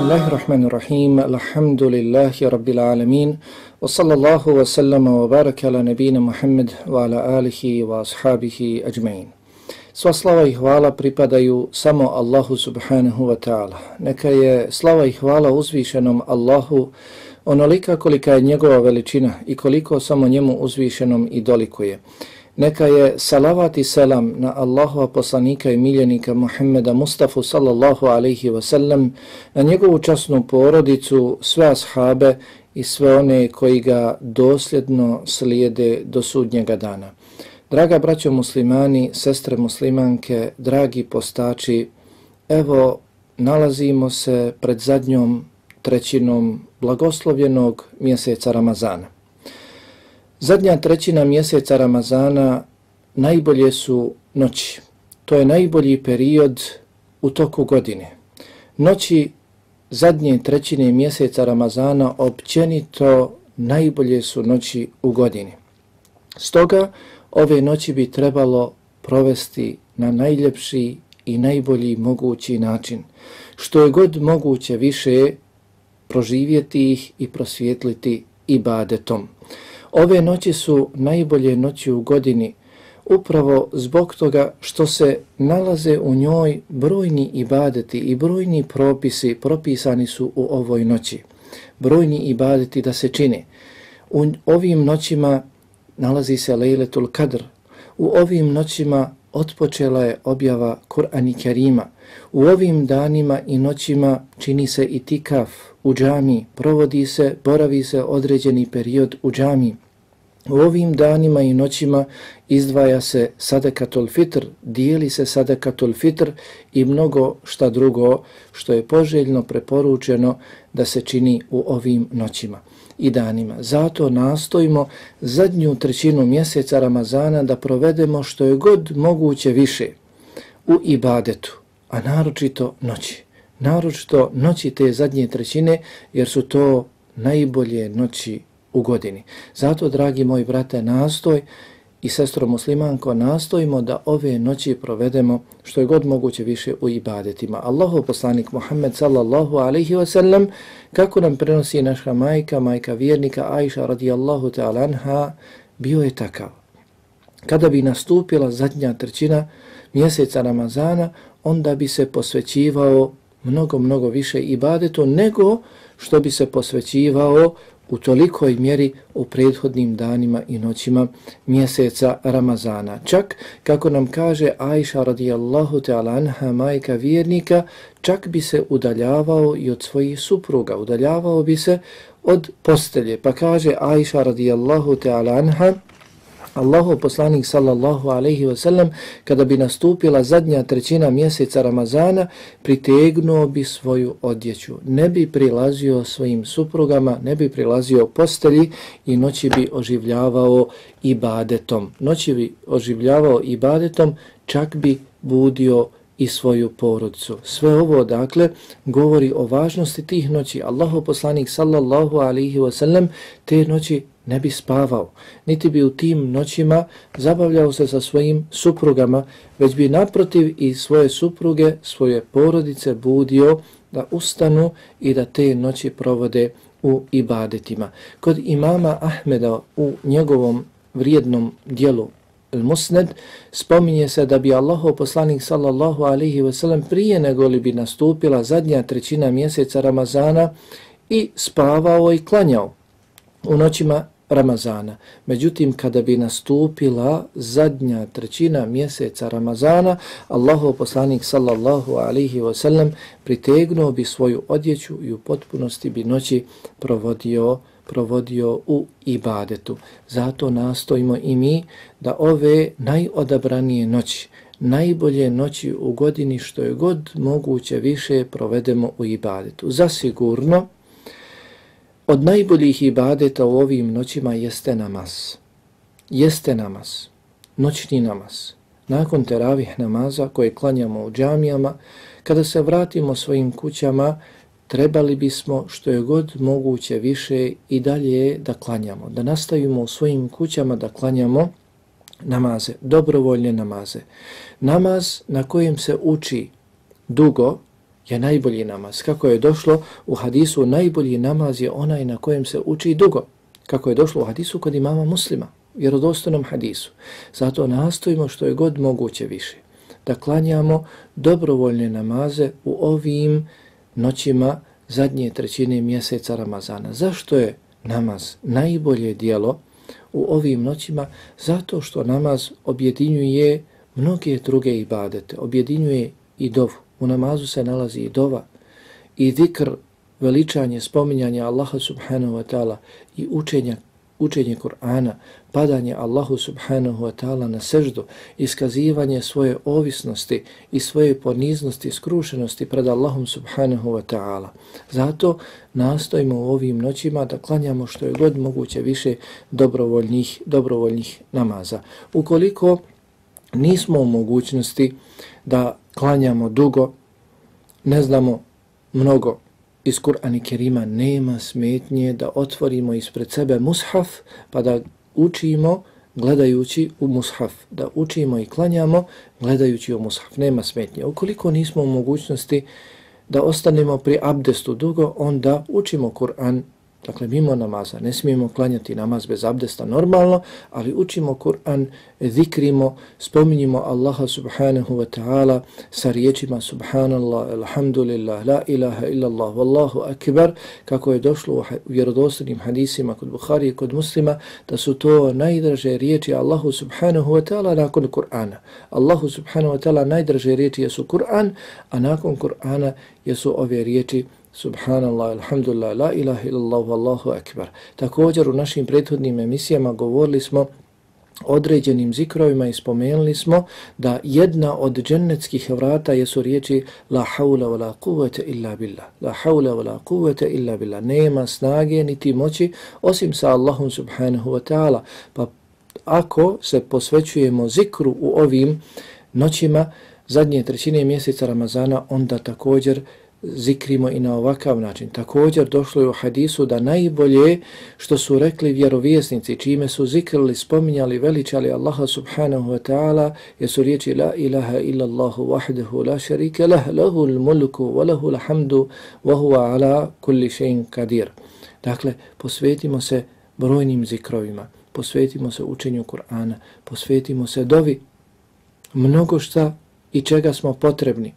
Bismillahirrahmanirrahim. Alhamdulillahi rabbil alamin. Wa sallallahu wa sallama wa baraka ala nabina Muhammad wa ala alihi wa ashabihi ajma'in. Sva slava i hvala pripadaju samo Allahu subhanahu wa ta'ala. Neka je slava i hvala uzvišenom Allahu onolika kolika je njegova veličina i koliko samo njemu uzvišenom i dolikuje. Neka je salavat i selam na Allahova poslanika i miljenika Muhammeda Mustafa sallallahu alaihi wa sallam, na njegovu časnu porodicu, sve ashabe i sve one koji ga dosljedno slijede do sudnjega dana. Draga braćo muslimani, sestre muslimanke, dragi postači, evo nalazimo se pred zadnjom trećinom blagoslovljenog mjeseca Ramazana. Zadnja trećina mjeseca Ramazana najbolje su noći. To je najbolji period u toku godine. Noći zadnje trećine mjeseca Ramazana općenito najbolje su noći u godini. Stoga ove noći bi trebalo provesti na najljepši i najbolji mogući način. Što je god moguće više proživjeti ih i prosvijetliti ibadetom. Ove noći su najbolje noći u godini upravo zbog toga što se nalaze u njoj brojni ibadeti i brojni propisi propisani su u ovoj noći. Brojni ibadeti da se čine. U ovim noćima nalazi se Lejletul Kadr. U ovim noćima otpočela je objava Kur'ana Kerima. U ovim danima i noćima čini se itikaf u džami, boravi se određeni period u džami. U ovim danima i noćima izdvaja se sadakatul fitr, dijeli se sadakatul fitr i mnogo šta drugo što je poželjno preporučeno da se čini u ovim noćima i danima. Zato nastojimo zadnju trećinu mjeseca Ramazana da provedemo što je god moguće više u ibadetu, a naročito noći. Naročito noći te zadnje trećine jer su to najbolje noći u godini. Zato, dragi moji brate, nastoj i sestro muslimanko, nastojimo da ove noći provedemo što je god moguće više u ibadetima. Allahov poslanik Muhammed sallallahu alaihi wa sallam, kako nam prenosi naša majka vjernika Ajša radijallahu ta'ala anha, bio je takav. Kada bi nastupila zadnja trećina mjeseca Ramazana, onda bi se posvećivao mnogo više ibadetu nego što bi se posvećivao u tolikoj mjeri u prethodnim danima i noćima mjeseca Ramazana. Čak, kako nam kaže Ajša radijallahu ta'ala anha, majka vjernika, čak bi se udaljavao i od svojih supruga, udaljavao bi se od postelje. Pa kaže Ajša radijallahu ta'ala anha, Allahov poslanik sallallahu alaihi wa sallam, kada bi nastupila zadnja trećina mjeseca Ramazana, pritegnuo bi svoju odjeću. Ne bi prilazio svojim suprugama, ne bi prilazio postelji i noći bi oživljavao ibadetom. Noći bi oživljavao ibadetom, čak bi budio i svoju porodicu. Sve ovo, dakle, govori o važnosti tih noći. Allahov poslanik sallallahu alaihi wa sallam te noći ne bi spavao, niti bi u tim noćima zabavljao se sa svojim suprugama, već bi naprotiv i svoje supruge, svoje porodice budio da ustanu i da te noći provode u ibadetima. Kod imama Ahmeda u njegovom vrijednom dijelu Al-Musnad spominje se da bi Allahov poslanik sallallahu alaihi wa sallam prije nego li bi nastupila zadnja trećina mjeseca Ramazana i spavao i klanjao u noćima Ramazana. Međutim, kada bi nastupila zadnja trećina mjeseca Ramazana, Allahov poslanik sallallahu alaihi wa sallam pritegnuo bi svoju odjeću i u potpunosti bi noći provodio u ibadetu. Zato nastojimo i mi da ove najodabranije noći, najbolje noći u godini što je god moguće više provedemo u ibadetu. Zasigurno, od najboljih ibadeta u ovim noćima jeste namaz. Jeste namaz, noćni namaz. Nakon teravih namaza koje klanjamo u džamijama, kada se vratimo svojim kućama, trebali bismo što je god moguće više i dalje da klanjamo. Da nastavimo u svojim kućama da klanjamo namaze, dobrovoljne namaze. Namaz na kojem se uči dugo je najbolji namaz. Kako je došlo u hadisu, najbolji namaz je onaj na kojem se uči dugo. Kako je došlo u hadisu kod imama Muslima, vjerodostojnom hadisu. Zato nastojimo što je god moguće više da klanjamo dobrovoljne namaze u ovim noćima zadnje trećine mjeseca Ramazana. Zašto je namaz najbolje djelo u ovim noćima? Zato što namaz objedinjuje mnoge druge ibadete, objedinjuje i dovu. U namazu se nalazi i dova, i zikr, veličanje, spominjanje Allaha subhanahu wa ta'ala i učenje Kur'ana, padanje Allahu subhanahu wa ta'ala na seždu, iskazivanje svoje ovisnosti i svoje poniznosti, skrušenosti pred Allahom subhanahu wa ta'ala. Zato nastojimo u ovim noćima da klanjamo što je god moguće više dobrovoljnih namaza. Ukoliko nismo u mogućnosti da klanjamo dugo, ne znamo mnogo iz Kur'ana Kerima, nema smetnje da otvorimo ispred sebe mushaf pa da učimo gledajući u mushaf, da učimo i klanjamo gledajući u mushaf, nema smetnje. Ukoliko nismo u mogućnosti da ostanemo pri abdestu dugo, onda učimo Kur'an, dakle mimo namaza. Ne smijemo klanjati namaz bez abdesta normalno, ali učimo Kur'an, zikrimo, spominjimo Allaha subhanahu wa ta'ala sa riječima subhanallah, alhamdulillah, la ilaha illallah, wallahu akbar, kako je došlo u vjerodostojnim hadisima kod Buhari i kod Muslima, da su to najdraže riječi Allahu subhanahu wa ta'ala nakon Kur'ana. Allahu subhanahu wa ta'ala najdraže riječi jesu Kur'an, a nakon Kur'ana jesu ove riječi subhanallah, alhamdulillah, la ilaha illallah, wallahu akbar. Također u našim prethodnim emisijama govorili smo određenim zikrovima i spomenuli smo da jedna od džennetskih vrata jesu riječi la hawla wa la quvvete illa billah. La hawla wa la quvvete illa billah. Nema snage niti moći osim sa Allahom subhanahu wa ta'ala. Pa ako se posvećujemo zikru u ovim noćima zadnje trećine mjeseca Ramazana, onda također zikrimo i na ovakav način. Također došlo je u hadisu da najbolje što su rekli vjerovjesnici, čime su zikrili, spominjali, veličali Allaha subhanahu wa ta'ala, jesu riječi la ilaha illallahu wahdahu la sharika lah, lahul mulku wa lahul hamdu wa huwa ala kulli shay'in qadir. Dakle, posvetimo se brojnim zikrovima, posvetimo se učenju Kur'ana, posvetimo se dovi, mnogo šta i čega smo potrebni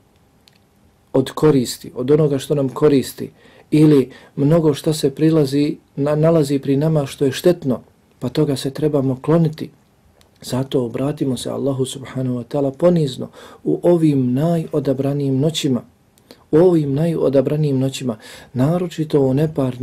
od koristi, od onoga što nam koristi, ili mnogo što se nalazi pri nama što je štetno, pa toga se trebamo kloniti. Zato obratimo se Allahu subhanahu wa ta'ala ponizno u ovim najodabranijim noćima, naročito u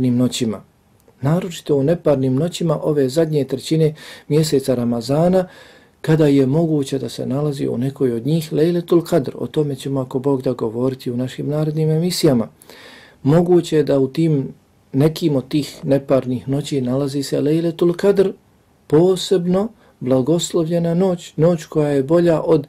neparnim noćima ove zadnje trećine mjeseca Ramazana, kada je moguće da se nalazi u nekoj od njih Lejletul Kadr. O tome ćemo, ako Bog da, govoriti u našim narednim emisijama. Moguće je da u tim nekim od tih neparnih noći nalazi se Lejletul Kadr, posebno blagoslovljena noć koja je bolja od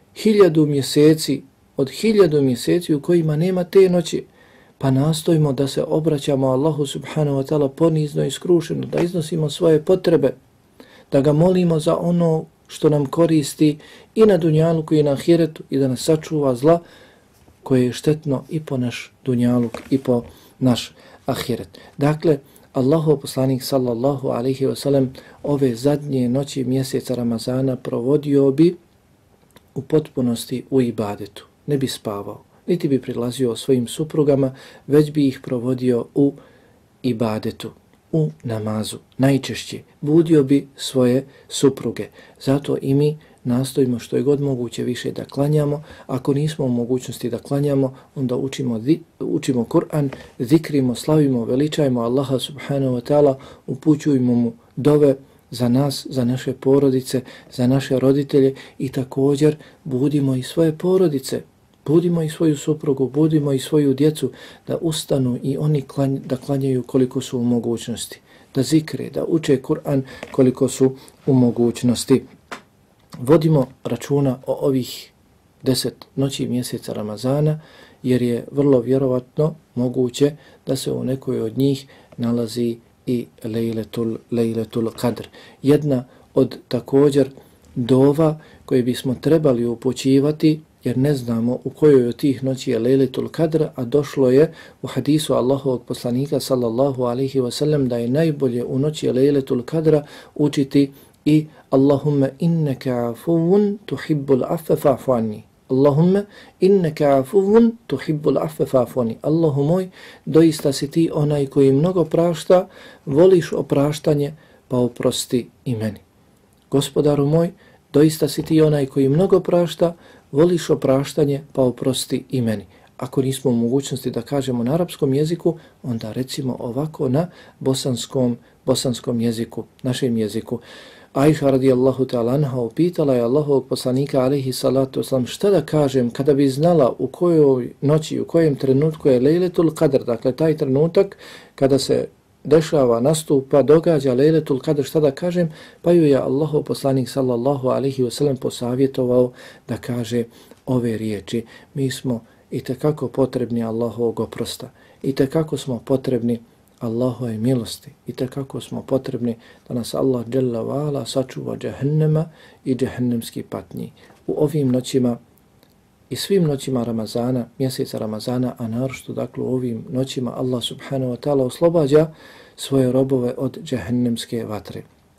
1000 mjeseci u kojima nema te noći. Pa nastojimo da se obraćamo Allahu subhanahu wa ta'ala ponizno i skrušeno, da iznosimo svoje potrebe, da ga molimo za ono što nam koristi i na dunjaluku i na ahiretu, i da nas sačuva zla koje je štetno i po naš dunjaluk i po naš ahiret. Dakle, Allahov poslanik sallallahu alaihi wasallam ove zadnje noći mjeseca Ramazana provodio bi u potpunosti u ibadetu. Ne bi spavao, niti bi prilazio svojim suprugama, već bi ih provodio u ibadetu, u namazu. Najčešće budio bi svoje supruge. Zato i mi nastojimo što je god moguće više da klanjamo. Ako nismo u mogućnosti da klanjamo, onda učimo Kur'an, zikrimo, slavimo, veličajmo Allaha subhanahu wa ta'ala, upućujemo mu dove za nas, za naše porodice, za naše roditelje, i također budimo i svoje porodice, budimo i svoju suprugu, budimo i svoju djecu da ustanu i oni da klanjaju koliko su u mogućnosti, da zikre, da uče Kur'an koliko su u mogućnosti. Vodimo računa o ovih 10 noći mjeseca Ramazana, jer je vrlo vjerovatno moguće da se u nekoj od njih nalazi i Lejletul Kadr. Jedna od također dova koje bismo trebali upućivati jer ne znamo u kojoj od tih noći je Lejletul Kadr, a došlo je u hadisu Allahovog poslanika sallallahu alaihi wasallam da je najbolje u noći Lejletul Kadra učiti i Allahumma innaka afuvun tuhibbul affa fa'fu anni. Allahumma innaka afuvun tuhibbul affa fa'fu anni. Allahu moj, doista si ti onaj koji mnogo prašta, voliš opraštanje, pa oprosti i meni. Gospodaru moj, doista si ti onaj koji mnogo prašta, voliš opraštanje, pa oprosti i meni. Ako nismo u mogućnosti da kažemo na arapskom jeziku, onda recimo ovako na bosanskom jeziku, našem jeziku. Ajša radijallahu ta'ala anha upitala je Allahovog poslanika alejhi salatu vesselam šta da kažem kada bi znala u kojoj noći, u kojem trenutku je Lejletul Kadr, dakle taj trenutak kada se dešava, nastupa, događa Lejletul Kadr, šta da kažem, pa ju je Allahov poslanik sallallahu alejhi ve sellem posavjetovao da kaže ove riječi: mi smo itekako potrebni Allahovog oprosta, itekako smo potrebni Allahove milosti, itekako smo potrebni da nas Allah dželle ve ala sačuva džehennema i džehennemski patnji. U ovim noćima i svim noćima Ramazana, mjeseca Ramazana, a naročito dakle u ovim noćima Allah subhanahu wa ta'ala oslobađa svoje robove od džehennemske vatre.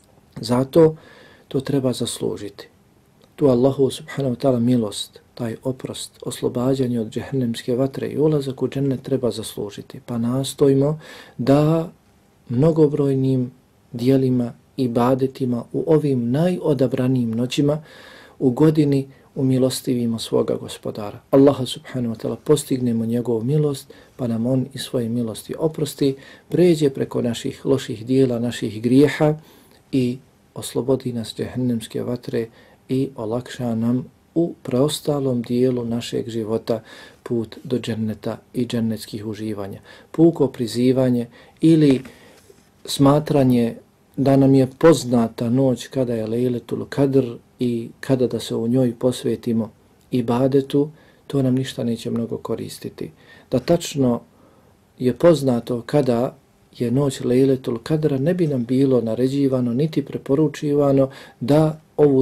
Zato to treba zaslužiti. Tu Allahu subhanahu wa ta'ala milost, taj oprost, oslobađanje od džehennemske vatre i ulazak u džennet treba zaslužiti. Pa nastojimo da mnogobrojnim dijelima i ibadetima u ovim najodabranijim noćima u godini umilostivimo svoga gospodara. Allaha subhanahu wa ta'ala postignemo njegovu milost, pa nam on i svoje milosti oprosti, pređe preko naših loših dijela, naših grijeha i oslobodi nas džehennemske vatre i olakša nam u preostalom dijelu našeg života put do dženneta i džennetskih uživanja. Puko prizivanje ili smatranje da nam je poznata noć kada je Lejletul Kadr i kada da se u njoj posvetimo ibadetu, to nam ništa neće mnogo koristiti. Da tačno je poznato kada je noć Lejletul Kadra, ne bi nam bilo naređivano niti preporučivano da ovu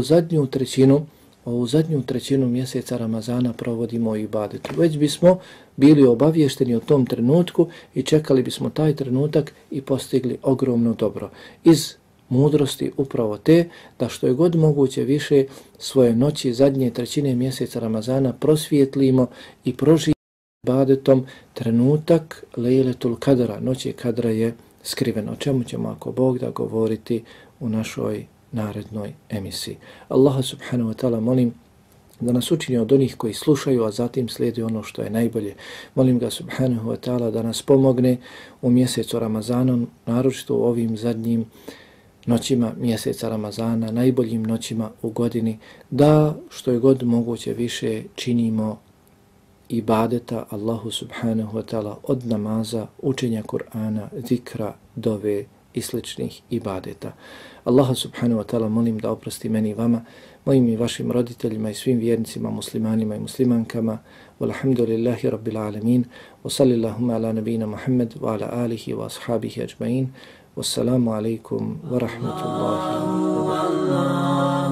zadnju trećinu mjeseca Ramazana provodimo u ibadetu. Već bismo bili obavješteni o tom trenutku i čekali bismo taj trenutak i postigli ogromno dobro. Iz mudrosti upravo te da što je god moguće više svoje noći zadnje trećine mjeseca Ramazana prosvijetlimo i proživimo ibadetom trenutak Lejletul Kadra. Noći Kadra je skriven. O čemu ćemo ako Bog da govoriti u našoj narednoj emisiji. Allaha subhanahu wa ta'ala molim da nas učini od onih koji slušaju, a zatim slijedi ono što je najbolje. Molim ga subhanahu wa ta'ala da nas pomogne u mjesecu Ramazanom, naročito u ovim zadnjim noćima mjeseca Ramazana, najboljim noćima u godini, da što je god moguće više činimo ibadeta Allahu subhanahu wa ta'ala od namaza, učenja Kur'ana, zikra, dove i sličnih ibadeta. Allaha subhanahu wa ta'ala molim da oprosti meni i vama, mojim i vašim roditeljima i svim vjernicima, muslimanima i muslimankama. Walhamdulillahi rabbil alamin. Wa sallillahumma ala nabina Muhammad wa ala alihi wa ashabihi ajma'in. Wassalamu alaikum wa rahmatullahi wa barakatuh.